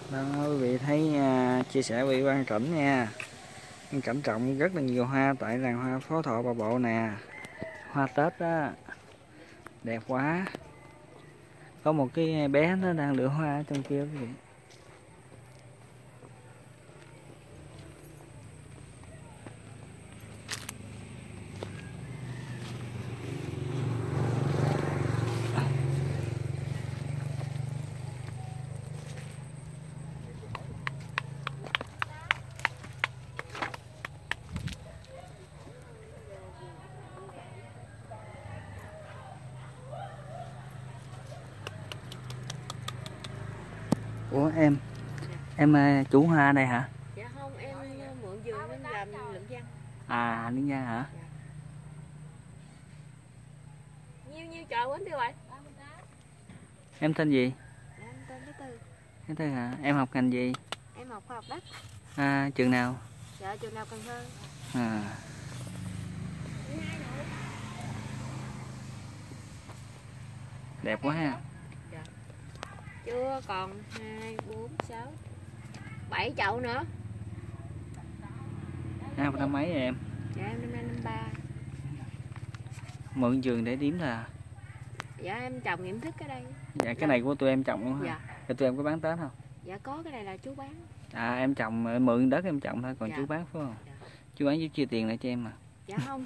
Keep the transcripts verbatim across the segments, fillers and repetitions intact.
Đó, quý vị thấy uh, chia sẻ với Quang Cảnh nha. Quang Cảnh trồng rất là nhiều hoa tại làng hoa Phó Thọ Bà Bộ nè. Hoa Tết đó, đẹp quá. Có một cái bé nó đang lựa hoa ở trong kia quý vị. Ủa em, em chủ hoa đây hả? Dạ không, em mượn vườn em làm lụm văn. À, lụm văn hả? Dạ. Nhiêu nhiêu trời quên tiêu rồi. Em tên gì? Em tên Bé Tư. Bé Tư hả? Em học ngành gì? Em học khoa học đất. À, trường nào? Dạ, trường nào Cần Thơ. À. Đẹp quá ha. Dạ. Chưa, còn hai, bốn, sáu, bảy chậu nữa. À, năm mấy vậy em? Dạ em năm nay năm ba. Mượn vườn để điếm là? Dạ em trồng nghiệm thức ở đây. Dạ cái dạ. này của tụi em trồng luôn hả? Dạ. Thì tụi em có bán Tết không? Dạ có, cái này là chú bán. À em trồng, mượn đất em trồng thôi, còn dạ. chú bán phải không? Dạ. Chú bán giúp chia tiền lại cho em mà. Dạ không.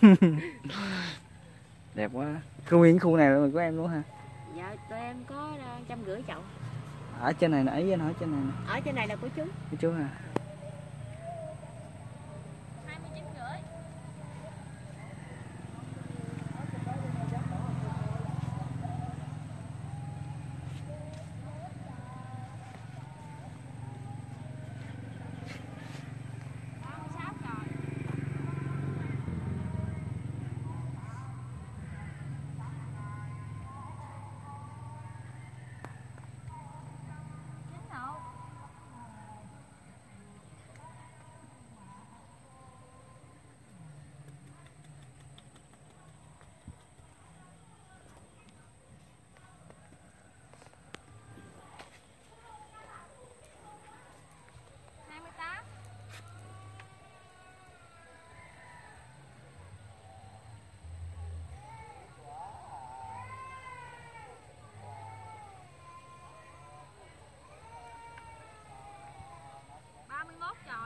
Đẹp quá. Khu nguyên khu này là của em luôn hả? Dạ tụi em có trăm rưỡi chậu. Ở trên này nè, ấy ở trên này nè. Ở trên này là của chú. Của chú hả? hai mươi chín rưỡi. ba mươi mốt trời.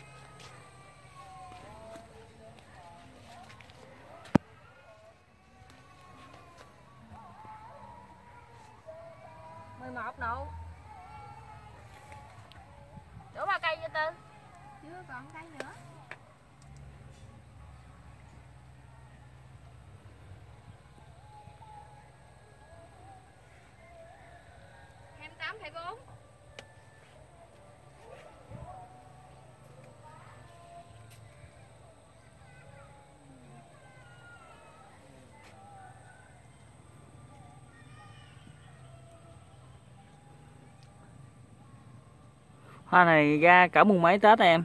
mười một nụ. Đủ ba cây chưa Tư? Chưa, còn cây nữa. hai mươi tám phẩy bốn. Hoa này ra cỡ mùng mấy Tết em?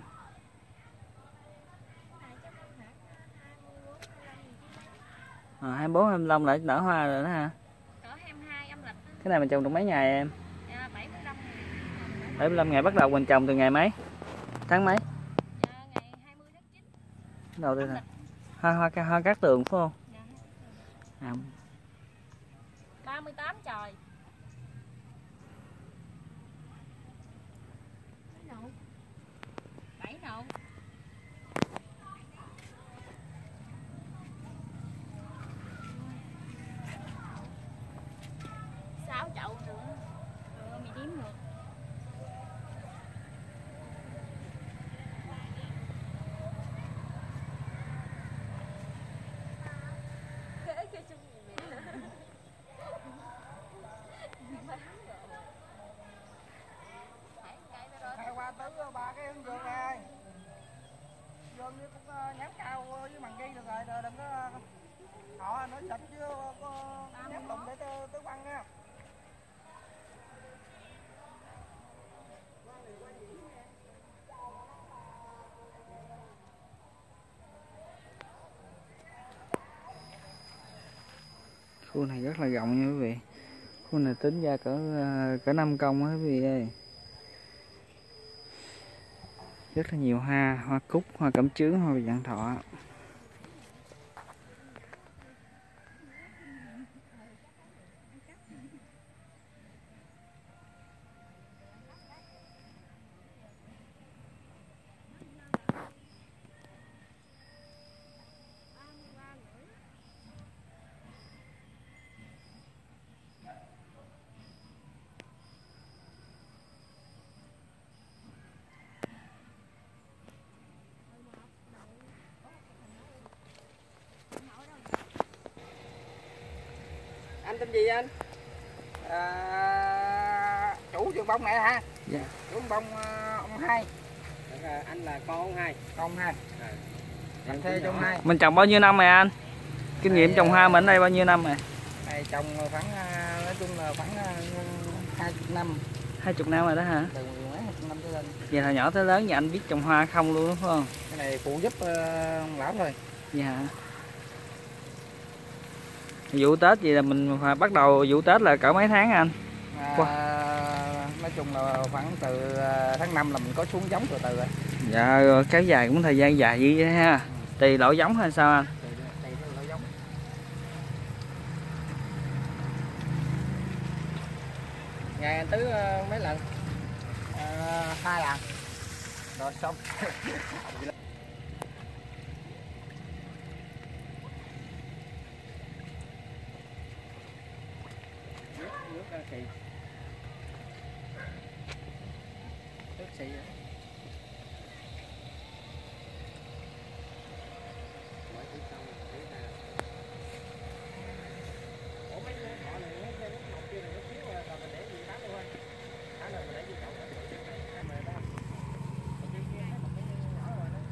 À, hai mươi bốn, hai mươi lăm lại nở hoa rồi đó ha. Cỡ hai mươi hai âm lịch. Cái này mình trồng được mấy ngày em? Dạ, bảy mươi lăm ngày. bảy mươi lăm ngày, bắt đầu mình trồng từ ngày mấy? Tháng mấy? Dạ, ngày hai mươi tháng chín. Đầu tiên là hoa hoa hoa cát tường phải không? Dạ. À. ba mươi tám trời. bảy nụ. sáu chậu nữa. Rồi mày đếm được. Hai qua tứ ba cái hướng dương này. Dương với cũng nhám cao với mằng ghi được rồi, đừng có họ nói sạch chứ có nhám lùng để tứ băng nha. Khu này rất là rộng nha quý vị. Khu này tính ra cỡ cỡ năm công á quý vị ơi. Rất là nhiều hoa, hoa cúc, hoa cẩm chướng, hoa vạn thọ. Anh tên gì anh? À, chủ vườn bông này hả? Dạ. Chủ vườn bông ông Hai. À, anh là con ông Hai. Con ông Hai. À. Anh thuê cho ông Hai. Mình trồng bao nhiêu năm rồi anh? Kinh nghiệm trồng hoa mình ở đây bao nhiêu năm rồi? Này trồng khoảng nói chung là khoảng hai mươi năm. Hai chục năm rồi đó hả? Từ mấy hai chục năm trở lên. Vậy là nhỏ tới lớn nhà anh biết trồng hoa không luôn đúng không? Cái này phụ giúp uh, ông lão thôi. Dạ. Vụ Tết gì là mình phải bắt đầu vụ Tết là cỡ mấy tháng anh? À, wow. Nói chung là khoảng từ tháng năm là mình có xuống giống từ từ rồi. Dạ, kéo dài cũng thời gian dài như vậy ha. Ừ. Tùy loại giống hay sao anh? Tùy, tùy loại giống. Ngày anh tứ uh, mấy lần? Uh, hai lần. Rồi xong. Nước xì. Nước xì á. Ủa mấy họ này mấy cái nước kia này nó xíu rồi mình để gì bán luôn thôi. Thả lên mình để gì chậu đó. Mà đó. Cái kia thấy một cái nhỏ rồi đó.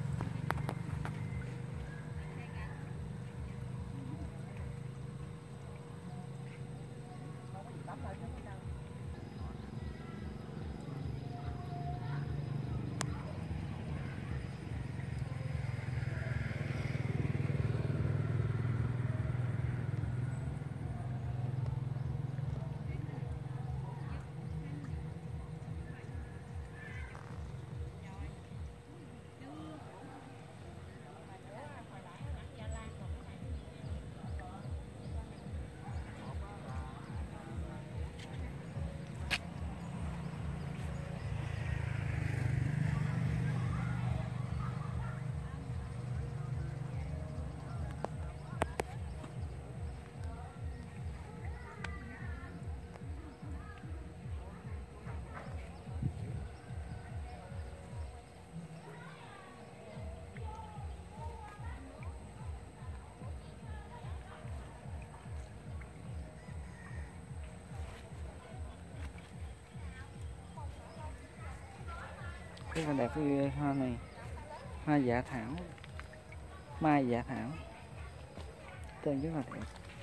Rất là đẹp cái hoa này. Hoa dạ thảo. Mai dạ thảo. Tên rất là đẹp.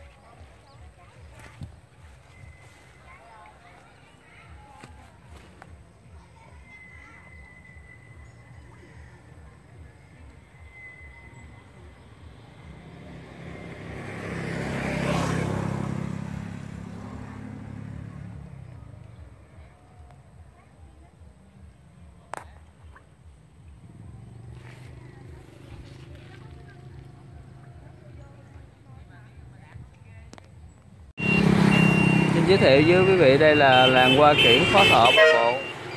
Giới thiệu với quý vị đây là làng Hoa Kiển Phó Thọ Bà Bộ.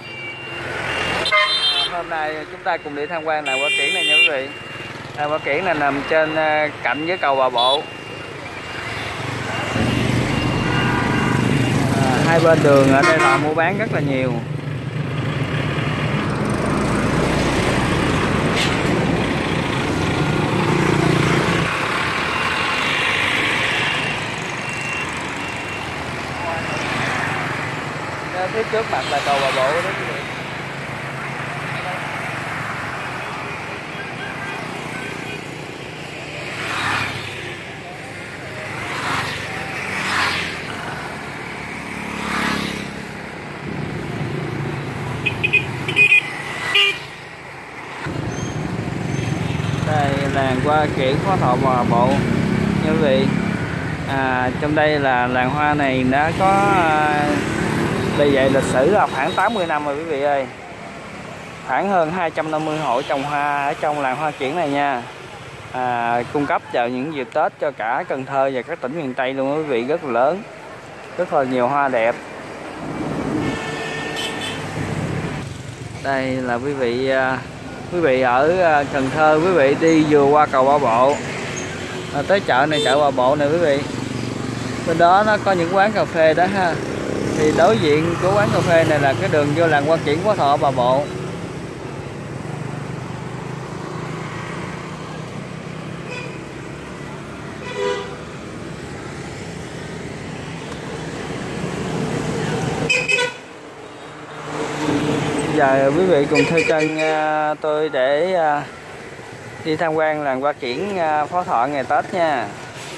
À, hôm nay chúng ta cùng đi tham quan làng Hoa Kiển này nha quý vị. Làng Hoa Kiển này nằm trên cạnh với cầu Bà Bộ. À, hai bên đường ở đây là mua bán rất là nhiều. Phía trước mặt là cầu Bà Bộ đó quý vị. Đây làng Hoa Kiển Phó Thọ Bà Bộ như quý vị. À, trong đây là làng hoa này đã có bề dày lịch sử là khoảng tám mươi năm rồi quý vị ơi. khoảng hơn hai trăm năm mươi hộ trồng hoa ở trong làng Hoa Kiển này nha. À, cung cấp vào những dịp Tết cho cả Cần Thơ và các tỉnh miền Tây luôn quý vị, rất là lớn, rất là nhiều hoa đẹp. Đây là quý vị quý vị ở Cần Thơ, quý vị đi vừa qua cầu Ba Bộ à, tới chợ này, chợ Ba Bộ này quý vị, bên đó nó có những quán cà phê đó ha. Thì đối diện của quán cà phê này là cái đường vô làng Hoa Kiển, Phó Thọ, Ba Bộ. Giờ quý vị cùng theo chân tôi để đi tham quan làng Hoa Kiển Phó Thọ ngày Tết nha.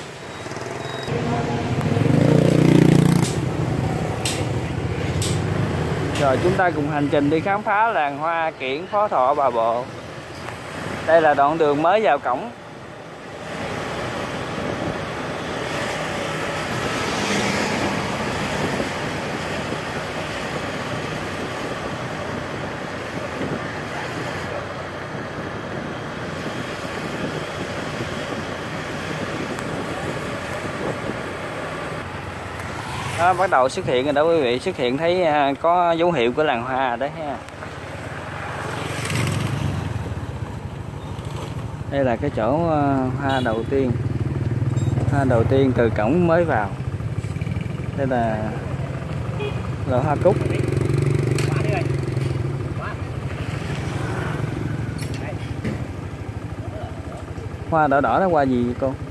Rồi chúng ta cùng hành trình đi khám phá làng Hoa Kiển Phó Thọ, Ba Bộ. Đây là đoạn đường mới vào cổng. Đó, bắt đầu xuất hiện rồi đó quý vị, xuất hiện thấy có dấu hiệu của làng hoa đấy ha. Đây là cái chỗ hoa đầu tiên, hoa đầu tiên từ cổng mới vào. Đây là loại hoa cúc. Hoa đỏ đỏ đó hoa gì vậy cô?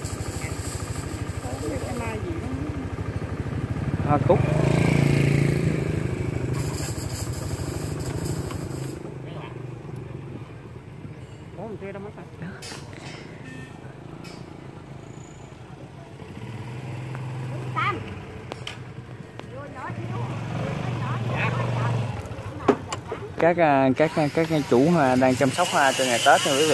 Hoa cúc. Các các các các chủ hoa đang chăm sóc hoa cho ngày Tết nha quý vị.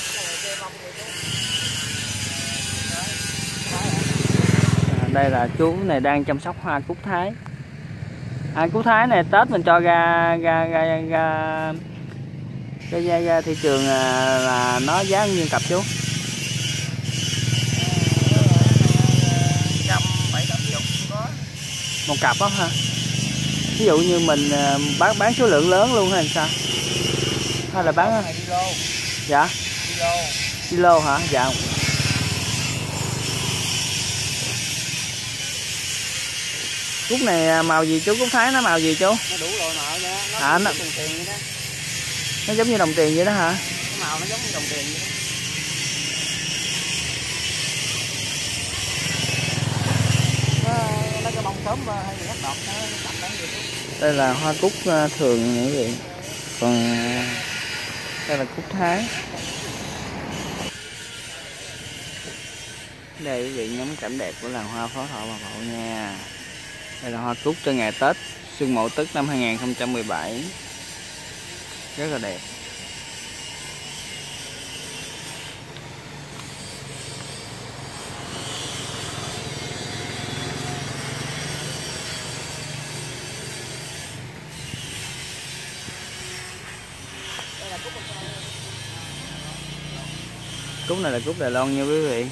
Đây là chú này đang chăm sóc hoa cúc Thái. À, cúc Thái này Tết mình cho ra ra ra ra ra, ra, ra thị trường là nó giá nhiêu cặp chú? Một cặp đó ha. Ví dụ như mình bán bán số lượng lớn luôn hay sao? Hay là bán dạ? Kilo hả? Dạ. Cúc này màu gì chú? Cúc Thái nó màu gì chú? Nó đủ loại màu nha. Nó à, nó... đồng tiền vậy đó. Nó giống như đồng tiền vậy đó hả? Cái màu nó giống như đồng tiền vậy đó. Nó, nó cái bông sớm hay gì hết đọt nó chậm đấy vậy chú. Đây là hoa cúc thường nữa quý vị. Còn đây là cúc Thái. Đây quý vị ngắm cảnh đẹp của làng hoa Phó Thọ, Ba Bộ nha. Đây là hoa cúc cho ngày Tết Xuân Mậu Tuất năm hai nghìn không trăm mười bảy. Rất là đẹp. Cúc này là cúc Đài Loan nha quý vị.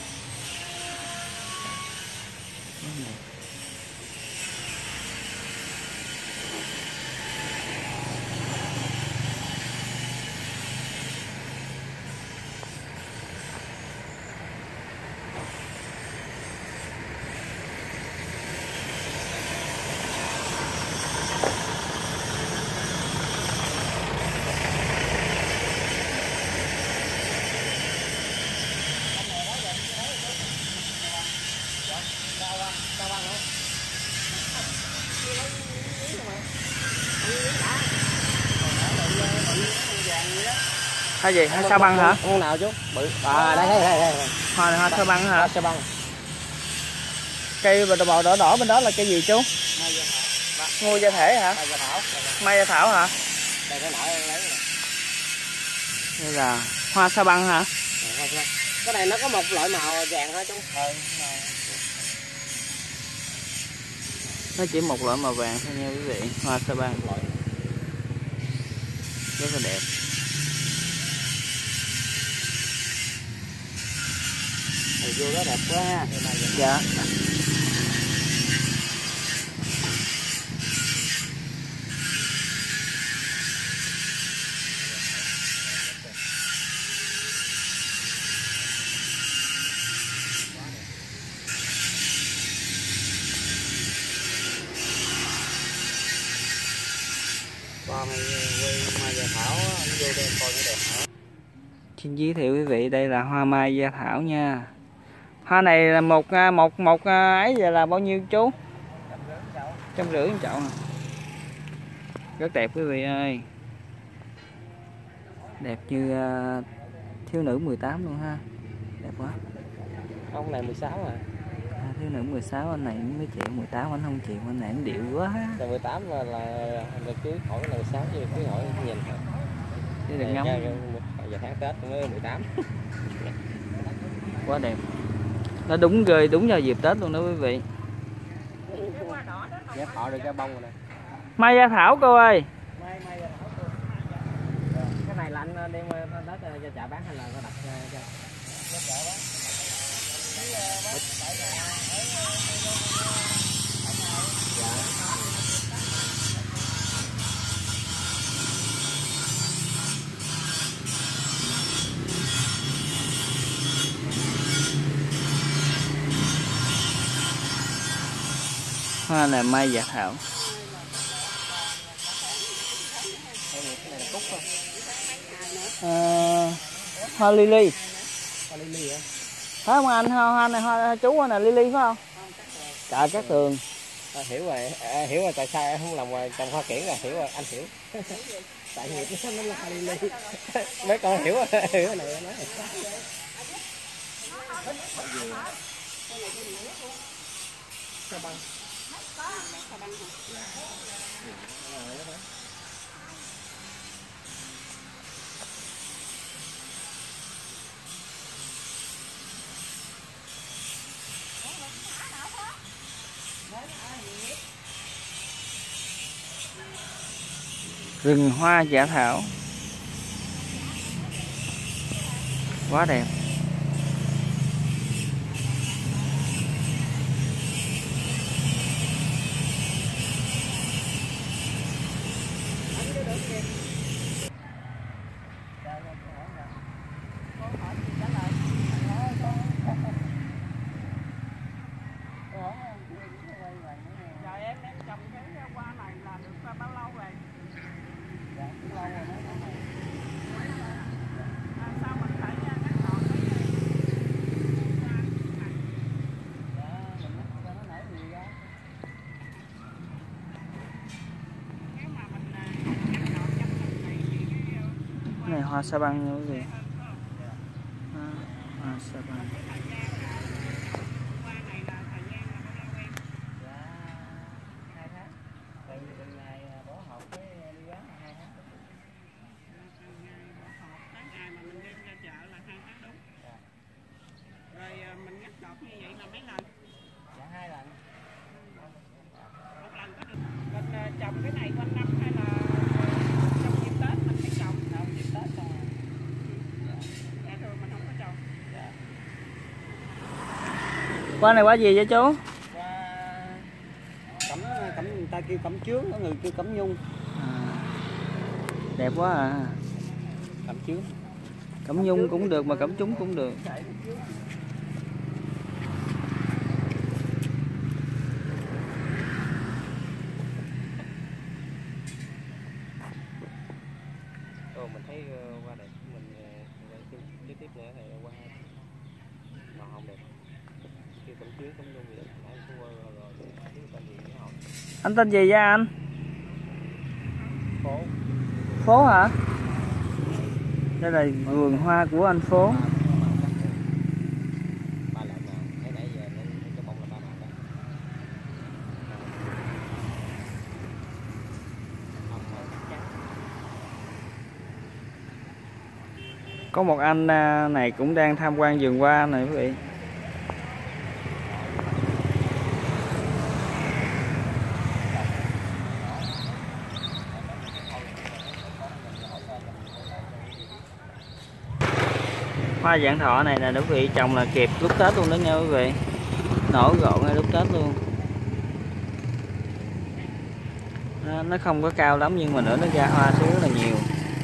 Hoa gì? Hoa sao băng hả? Con nào chú? Bự. À đây đây đây đây. Hoa này hoa sao băng hả? Hoa sao băng. Cây bò đỏ đỏ bên đó là cây gì chú? Ngô gia thể hả? Mai gia thảo. Mai gia thảo hả? Đây cái nở lấy này. Đây là hoa sao băng hả? Cái này nó có một loại màu vàng thôi chú. Nó chỉ một loại màu vàng thôi nha quý vị. Hoa sao băng. rất là đẹp. Rồi vô đó đẹp quá ha. Dạ. Qua mày quay mai Gia Thảo á, vô đây coi nó đẹp hả? Xin giới thiệu quý vị, đây là hoa mai Gia Thảo nha. Hoa này là một một một ấy giờ là bao nhiêu chú? Trăm rưỡi một chậu. Rất đẹp quý vị ơi. Đẹp như uh, thiếu nữ mười tám luôn ha. Đẹp quá. Ông này mười sáu à. À, thiếu nữ mười sáu, anh này mới chịu, mười tám anh không chịu, anh này anh điệu quá. Là mười tám là là, là cứ hỏi là mười sáu chứ cứ hỏi nhìn thôi. Chứ đừng ngắm. Giờ tháng Tết mới mười tám. Quá đẹp. Nó đúng rồi, đúng vào dịp Tết luôn đó quý vị. Ghép họ được cái bông rồi nè. Mai Gia Thảo cô ơi. Mai mai Gia Thảo cô. Cái này là anh đem Tết cho chợ bán hay là có đặt cho? Cho chợ bán. Hoa là mai Gia Thảo. À, hoa lily. Hoa lily hả? Phải không anh? Hoa, hoa này hoa chú hoa này lily phải không? Chợ Cát Tường. À, hiểu rồi, à, hiểu rồi tại sao em không làm trồng hoa kiển rồi, hiểu rồi, anh hiểu. Tại nghiệp nó là hoa lily. Mấy con hiểu rồi, hiểu cái này nói. Sao băng? Rừng hoa Gia Thảo. Quá đẹp. Này hoa sa băng nha quý vị. À, hoa sa băng. Trồng cái này quanh năm hay là trong dịp Tết mình phải trồng? Không, dịp Tết trồng. Dạ thường mình không có trồng. Dạ. Hoa này hoa gì vậy chú? Hoa cẩm cẩm người ta kêu cẩm chướng, có người kêu cẩm nhung. À, đẹp quá à. Cẩm chướng. Cẩm nhung cũng được mà cẩm trúng cũng được. Mình thấy hoa đẹp, mình tiếp tiếp nữa này hoa màu hồng đẹp. Kêu cẩm chướng, cẩm nhung gì đó. Nãy cô rồi biết tên gì nữa không? Anh tên gì vậy anh? Phố. Phố hả? Đây là vườn hoa của anh Phố. Ba loại màu, thấy nãy giờ cái bông là ba màu đó. Có một anh này cũng đang tham quan vườn hoa này quý vị. Hoa vạn thọ này là quý vị trồng là kịp lúc Tết luôn đó nha quý vị, nổi gọn ngay lúc Tết luôn. Nó, nó không có cao lắm nhưng mà nữa nó ra hoa xuống rất là nhiều.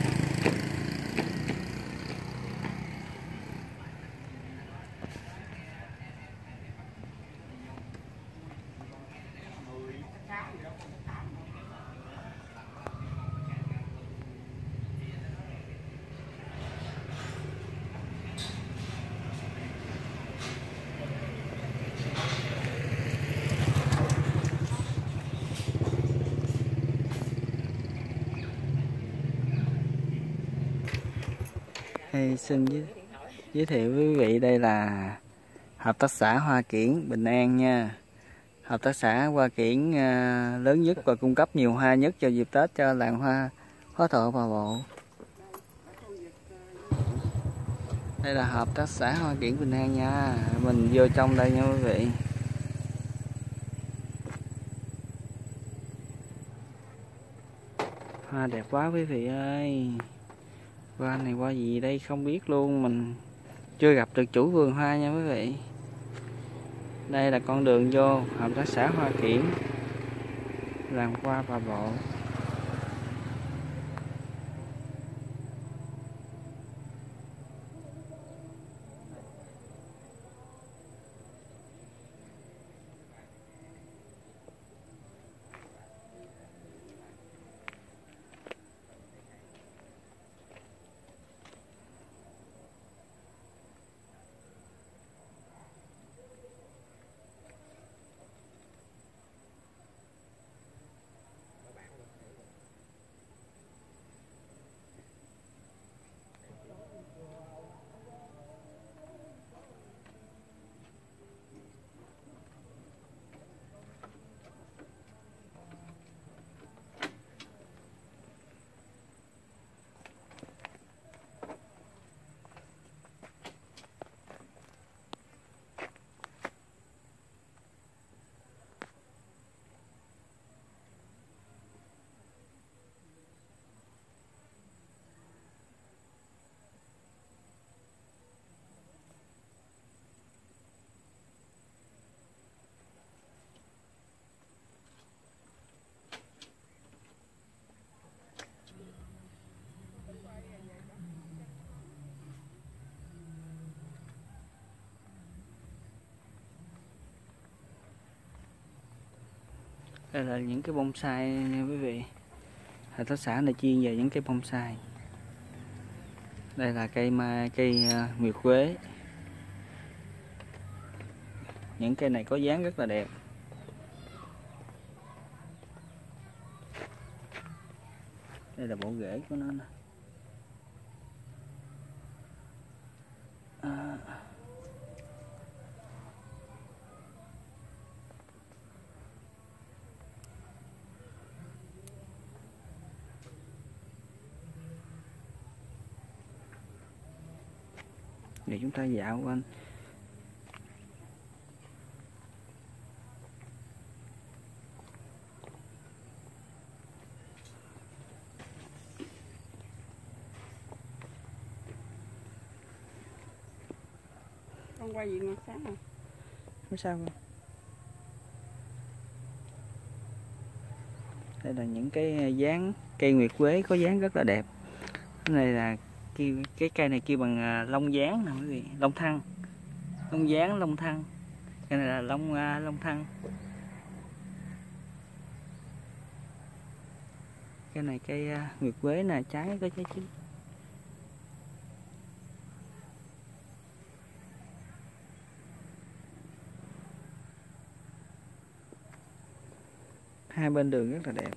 Hey, xin giới, giới thiệu với quý vị đây là hợp tác xã Hoa Kiển Bình An nha. Hợp tác xã Hoa Kiển à, lớn nhất và cung cấp nhiều hoa nhất cho dịp Tết cho làng hoa Phó Thọ Bà Bộ. Đây là hợp tác xã Hoa Kiển Bình An nha. Mình vô trong đây nha quý vị. Hoa đẹp quá quý vị ơi. Hoa này hoa gì đây không biết luôn, mình chưa gặp được chủ vườn hoa nha quý vị. Đây là con đường vô hợp tác xã Hoa Kiển làng hoa Bà Bộ. Đây là những cái bonsai nha quý vị. Hợp tác xã này chuyên về những cái bonsai. Đây là cây mai, cây uh, nguyệt quế. Những cây này có dáng rất là đẹp. Đây là bộ rễ của nó nè. À. Để chúng ta dạo quanh. Con quay gì ngọt sáng à? Không sao không? Đây là những cái dáng cây nguyệt quế có dáng rất là đẹp. Cái này là cái, cái cây này kêu bằng lông dáng nè quý vị, lông thăng, lông dáng, lông thăng. Cái này là lông uh, lông thăng. Cái này cây uh, nguyệt quế nè, trái có trái chín. Hai bên đường rất là đẹp.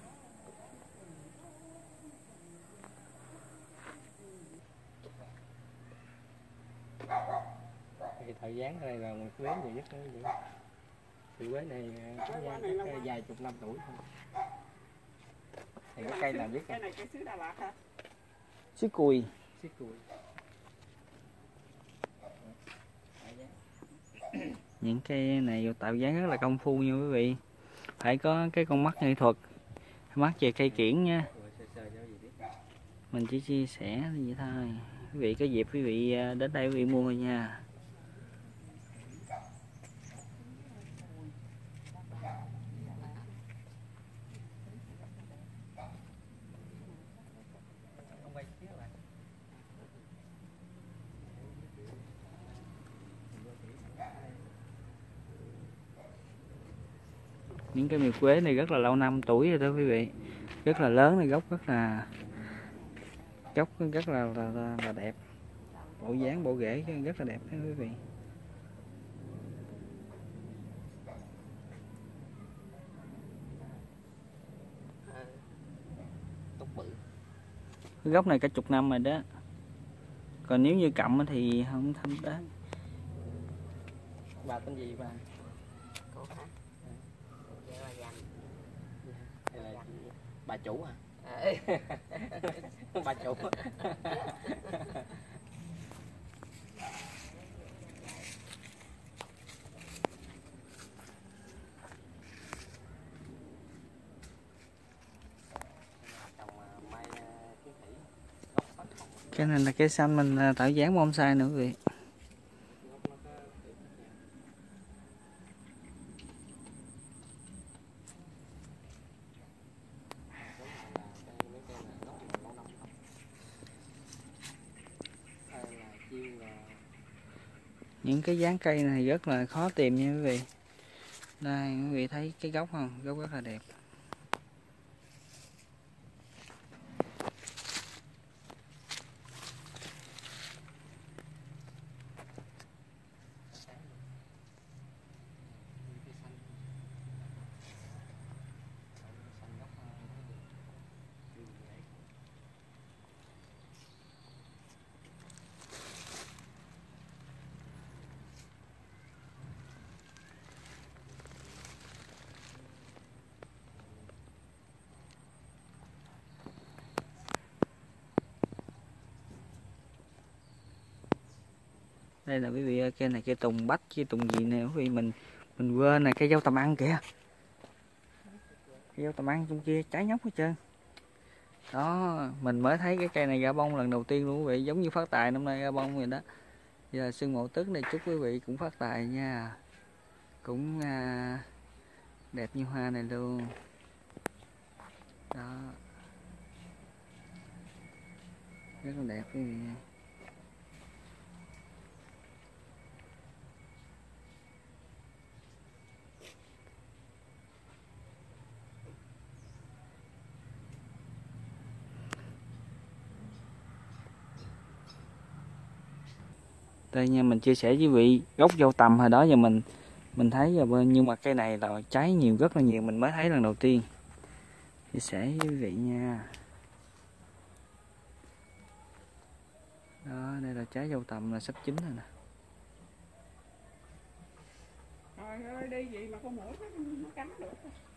Thì thời gian đây là nguyệt quế nhiều nhất đó. Nguyệt quế này có vài chục năm tuổi thôi. Thì cái cây nào biết cái này cây sứ Đà Lạt hả? Sứ cùi. Sứ cùi. Những cây này tạo dáng rất là công phu nha quý vị. Phải có cái con mắt nghệ thuật, mắt về cây kiển nha. Mình chỉ chia sẻ vậy thôi. quý vị có dịp quý vị đến đây quý vị mua thôi nha. Những cái miệt quế này rất là lâu năm tuổi rồi đó quý vị, rất là lớn này, gốc rất là gốc rất là là, là, là đẹp, bộ dáng bộ rễ rất là đẹp đó quý vị. Cái gốc này cả chục năm rồi đó, còn nếu như cặm thì không thâm đến. Bà tên gì bà? Cô hả? Dạ là dành. Hay là bà chủ à? Ừ. Bà chủ. Cái này là cây xanh mình tạo dáng bonsai nữa quý vị. Những cái dáng cây này rất là khó tìm nha quý vị. Đây quý vị thấy cái gốc không? Gốc rất là đẹp. Đây là quý vị, cây này cây tùng bách chứ tùng gì nè quý vị, mình mình quên này cây dâu tầm ăn kìa, cây dâu tầm ăn trong kia trái nhóc hết trơn đó. Mình mới thấy cái cây này ra bông lần đầu tiên luôn quý vị, giống như phát tài năm nay ra bông rồi đó. Giờ Xuân Mậu Tuất này chúc quý vị cũng phát tài nha, cũng à, đẹp như hoa này luôn đó, rất là đẹp quý vị. Đây nha, mình chia sẻ với quý vị gốc dâu tầm hồi đó giờ mình mình thấy rồi, nhưng mà cây này là trái nhiều, rất là nhiều, mình mới thấy lần đầu tiên. Chia sẻ với quý vị nha. Đó, đây là trái dâu tầm là sắp chín rồi nè. Trời ơi, đi gì mà con muỗi nó cắn được.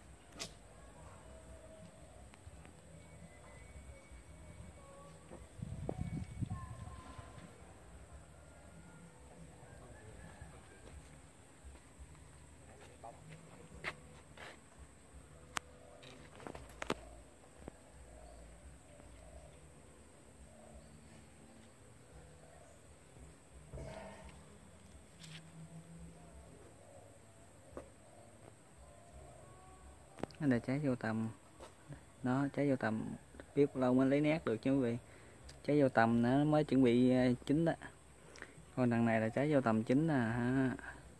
Đây là trái dâu tầm. Đó, trái dâu tầm biết lâu mới lấy nét được chứ quý vị. Trái dâu tầm nó mới chuẩn bị chín đó. Còn đằng này là trái dâu tầm chín nè ha.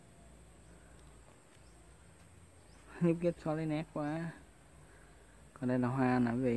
Nhúc nhích khó lấy nét quá. Còn đây là hoa nè quý vị.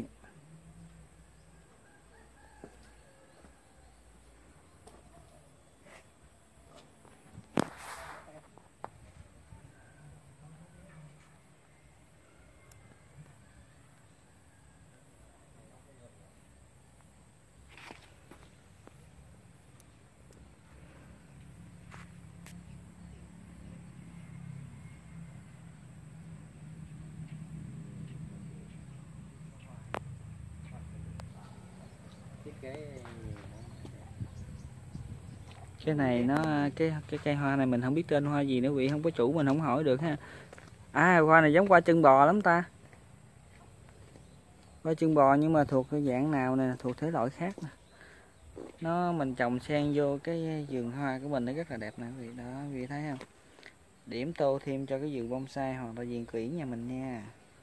Cái này nó cái cái cây hoa này mình không biết tên hoa gì nữa quý vị, không có chủ mình không hỏi được ha. À, hoa này giống hoa chân bò lắm ta. Hoa chân bò nhưng mà thuộc cái dạng nào này, thuộc thể loại khác nè. nó mình trồng xen vô cái vườn hoa của mình nó rất là đẹp nè quý vị. Đó quý vị thấy không, điểm tô thêm cho cái vườn bonsai hoặc là vườn kiển nhà mình nha.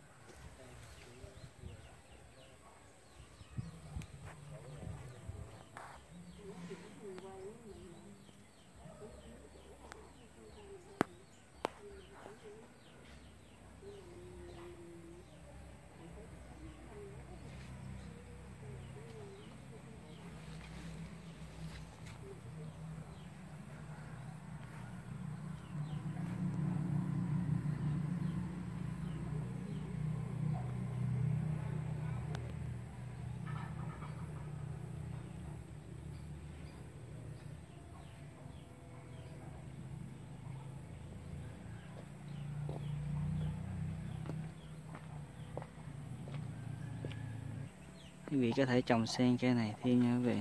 Quý vị có thể trồng xen cây này thêm nha quý vị.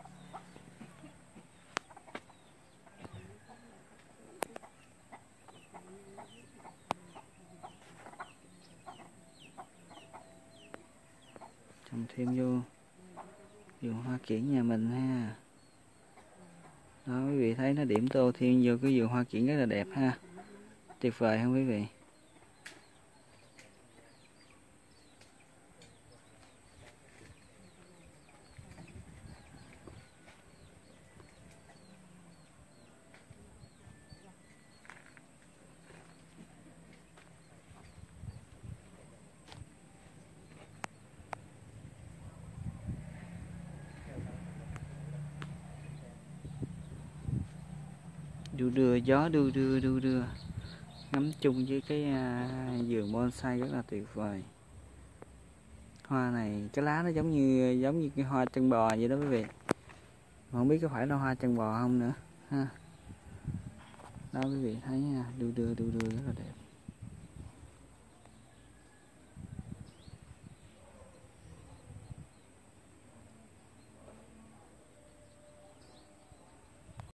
Trồng thêm vô vườn hoa kiển nhà mình ha. Đó quý vị thấy nó điểm tô thêm vô cái vườn hoa kiển rất là đẹp ha. Tuyệt vời không quý vị? Đu đưa, gió đu đưa đu đưa ngắm chung với cái à, vườn bonsai rất là tuyệt vời. Hoa này cái lá nó giống như giống như cái hoa chân bò vậy đó quý vị, mà không biết có phải là hoa chân bò không nữa ha. Đó quý vị thấy nha, đu đưa đu đưa rất là đẹp.